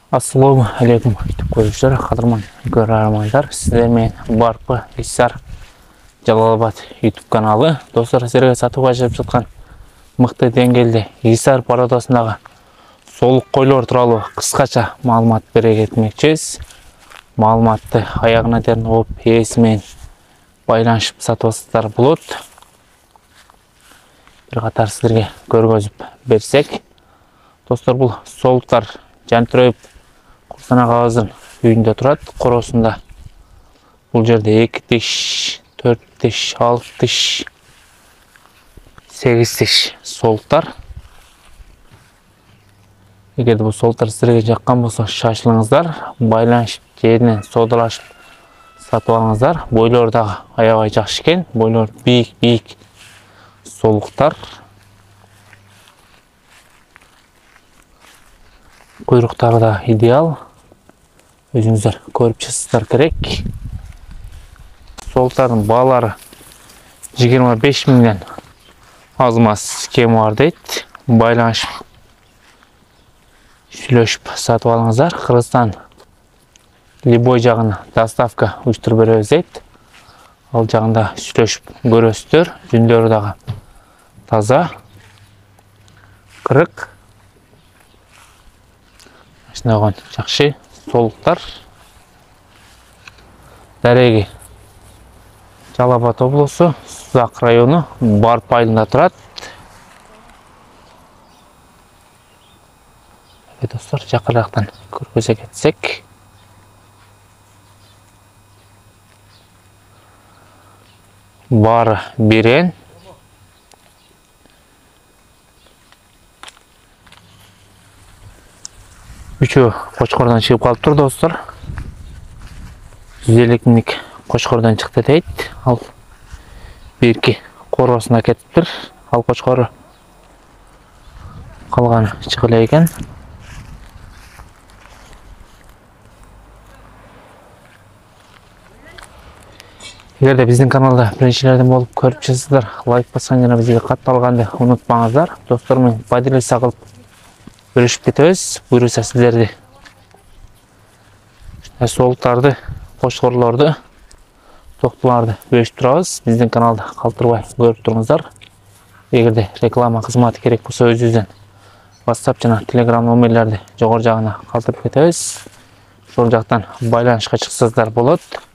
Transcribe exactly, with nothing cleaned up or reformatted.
Assalamu alaikum көрушілер, қадырман көрермандар. Сіздермен Барпы Исар Жалалабад YouTube каналы. Достар, сіздерге сатуға жібіп жатқан мықты деңгейде Исар парадасындағы солық қойлар туралы қысқаша маалымат бере кетмекчиз. Маалыматты аяғына дейін оқып, иесімен байланышып сатып болот. Bir қатар сіздерге көргөзүп берсек. Достар, бұл солықтар жантырайып Құрсана қағазын үйінде тұрады. Қоросында бұл жерде екі тиш, төрт тиш, алты тиш, сегіз тиш солықтар. Егерде бұл солықтар сіздерге жаққан болса, шашылыңыздар, байланышып, жерінен содалашып сатып алыңыздар. Бойлардағы аяғы жақсы екен, бойлар биік-биік солықтар. Құйрықтары да идеал. Өзіңіздер көріп шығасыздар керек. Солықтардың балары жиырма беш мыңнан азмас кем бар дейді. Байланышып, сүйлөшіп сатып алыңыздар. Қырғызстан любой жағына доставка ұйыштырып береміз дейді. Ал жағында сүйлөшіп көресіздер. Жүндері дағы таза, қырық. Ашынаған жақшы солықтар. Дәреге Жалалабад облысы, Сузак районы, Барпы айылында тұрады. Достар, жақырақтан көргөзе кетсек. Бары берен. Üçü Qo'chqordan chiqib qolib tur dostlar. yuz ellik minglik Qo'chqordan chiqdi deydi. Al berki qorosuna ketibdir. Al Qo'chqori qolgani chiqila ekan. Егерде біздің каналда біріншілерден болып көріп жүрсіздер, лайк басқан және бізге қатталғанды ұмытпаңыздар. Достармен поделиться қылып бөлішіп кетеміз. Бұйырса сіздерде солықтарды, қошқорларды, тоқтыларды бөлішіп тұрамыз. Біздің каналда қалтырбай көріп тұрыңыздар. Егерде реклама қызматы керек болса, өзіңізден WhatsApp жана Telegram номерлерді жоғары жағына қалтырып кетеміз. Сол жақтан байланышқа шықсаңыздар болады.